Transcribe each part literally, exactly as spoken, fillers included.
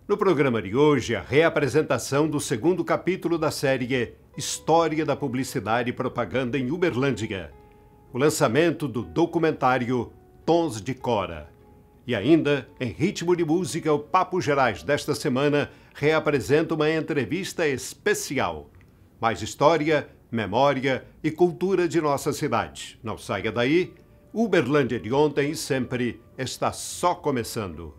No programa de hoje, a reapresentação do segundo capítulo da série História da Publicidade e Propaganda em Uberlândia. O lançamento do documentário Tons de Cora. E ainda, em ritmo de música, o Papo Gerais desta semana reapresenta uma entrevista especial. Mais história, memória e cultura de nossa cidade. Não saia daí, Uberlândia de ontem e sempre está só começando.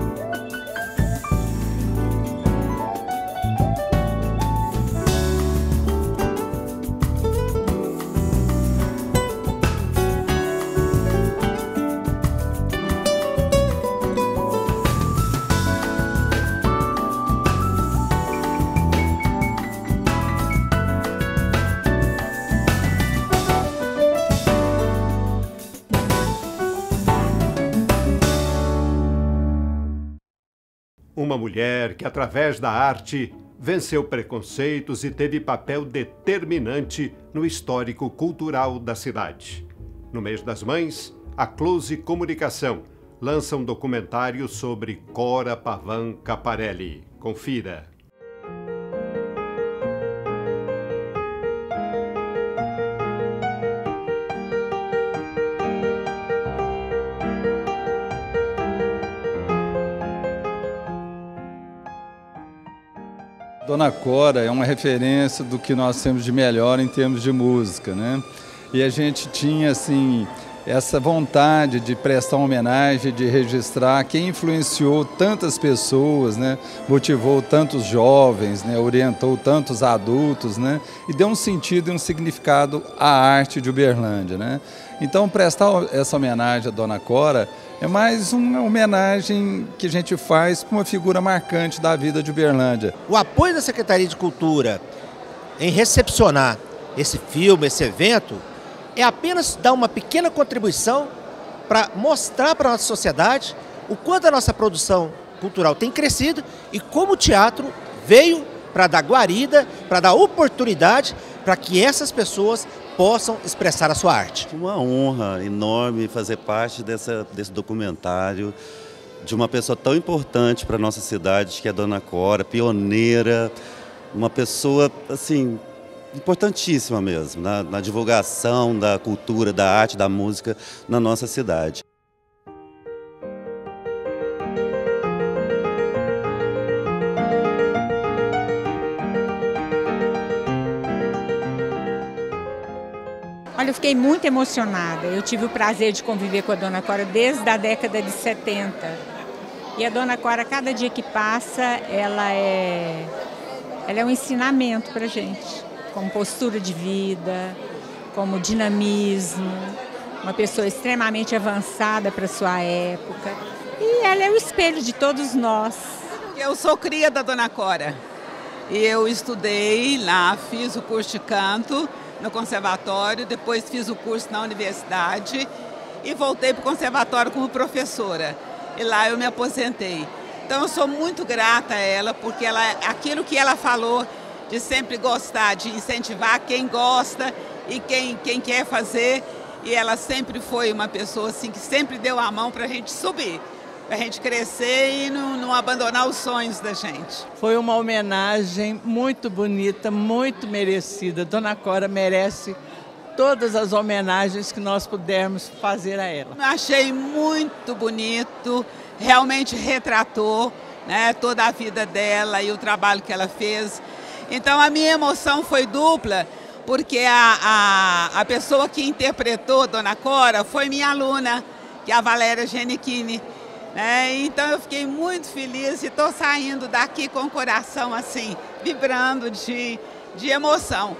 Uma mulher que, através da arte, venceu preconceitos e teve papel determinante no histórico cultural da cidade. No mês das Mães, a Close Comunicação lança um documentário sobre Cora Pavan Caparelli. Confira. Dona Cora é uma referência do que nós temos de melhor em termos de música, né? E a gente tinha, assim, essa vontade de prestar uma homenagem, de registrar quem influenciou tantas pessoas, né? Motivou tantos jovens, né? Orientou tantos adultos, né? E deu um sentido e um significado à arte de Uberlândia, né? Então, prestar essa homenagem à Dona Cora é mais uma homenagem que a gente faz para uma figura marcante da vida de Uberlândia. O apoio da Secretaria de Cultura em recepcionar esse filme, esse evento, é apenas dar uma pequena contribuição para mostrar para a nossa sociedade o quanto a nossa produção cultural tem crescido e como o teatro veio para dar guarida, para dar oportunidade para que essas pessoas possam expressar a sua arte. Uma honra enorme fazer parte dessa, desse documentário de uma pessoa tão importante para a nossa cidade, que é a Dona Cora, pioneira, uma pessoa, assim, importantíssima mesmo, na, na divulgação da cultura, da arte, da música na nossa cidade. Olha, eu fiquei muito emocionada. Eu tive o prazer de conviver com a Dona Cora desde a década de setenta. E a Dona Cora, cada dia que passa, ela é, ela é um ensinamento para a gente, como postura de vida, como dinamismo, uma pessoa extremamente avançada para a sua época. E ela é o espelho de todos nós. Eu sou cria da Dona Cora. E eu estudei lá, fiz o curso de canto no conservatório, depois fiz o curso na universidade e voltei para o conservatório como professora. E lá eu me aposentei. Então eu sou muito grata a ela, porque ela, aquilo que ela falou de sempre gostar, de incentivar quem gosta e quem, quem quer fazer, e ela sempre foi uma pessoa assim, que sempre deu a mão para a gente subir, para a gente crescer e não, não abandonar os sonhos da gente. Foi uma homenagem muito bonita, muito merecida. Dona Cora merece todas as homenagens que nós pudermos fazer a ela. Achei muito bonito, realmente retratou, né, toda a vida dela e o trabalho que ela fez. Então a minha emoção foi dupla, porque a, a, a pessoa que interpretou Dona Cora foi minha aluna, que é a Valéria Genichini. É, então eu fiquei muito feliz e estou saindo daqui com o coração assim, vibrando de, de emoção.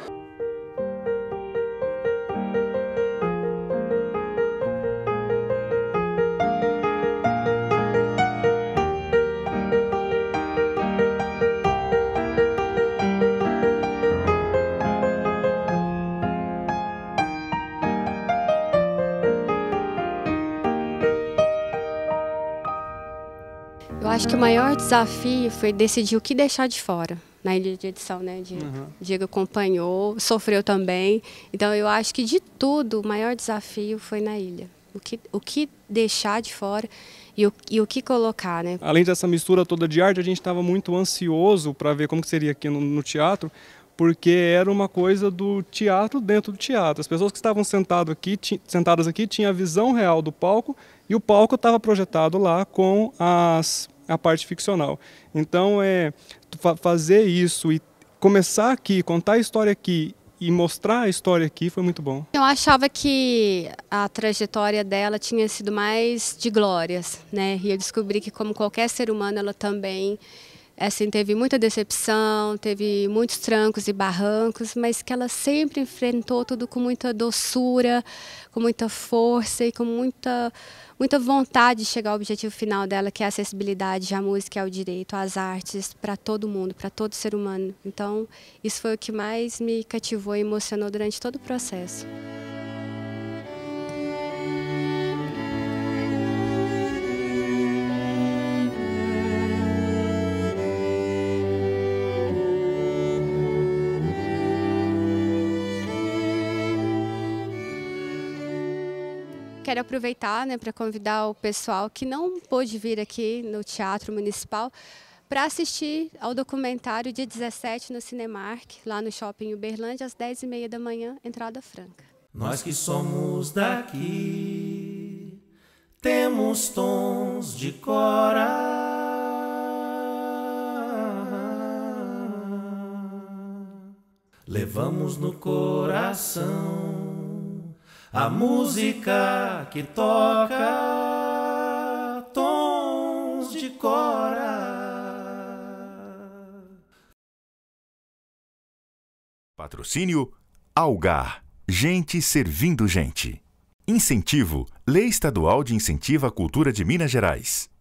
Eu acho que o maior desafio foi decidir o que deixar de fora na ilha de edição, né? Diego, uhum. Diego acompanhou, sofreu também. Então eu acho que de tudo o maior desafio foi na ilha. O que, o que deixar de fora e o, e o que colocar, né? Além dessa mistura toda de arte, a gente estava muito ansioso para ver como que seria aqui no, no teatro, porque era uma coisa do teatro dentro do teatro. As pessoas que estavam sentado aqui, sentadas aqui tinham a visão real do palco e o palco estava projetado lá com as, a parte ficcional. Então, é, fazer isso e começar aqui, contar a história aqui e mostrar a história aqui foi muito bom. Eu achava que a trajetória dela tinha sido mais de glórias, né? E eu descobri que, como qualquer ser humano, ela também assim, teve muita decepção, teve muitos trancos e barrancos, mas que ela sempre enfrentou tudo com muita doçura, com muita força e com muita, muita vontade de chegar ao objetivo final dela, que é a acessibilidade à música e ao direito, às artes, para todo mundo, para todo ser humano. Então, isso foi o que mais me cativou e emocionou durante todo o processo. Quero aproveitar, né, para convidar o pessoal que não pôde vir aqui no Teatro Municipal para assistir ao documentário dia dezessete no Cinemark, lá no Shopping Uberlândia, às dez e meia da manhã, entrada franca. Nós que somos daqui, temos tons de cora. Levamos no coração a música que toca tons de cora. Patrocínio Algar. Gente servindo gente. Incentivo. Lei Estadual de Incentivo à Cultura de Minas Gerais.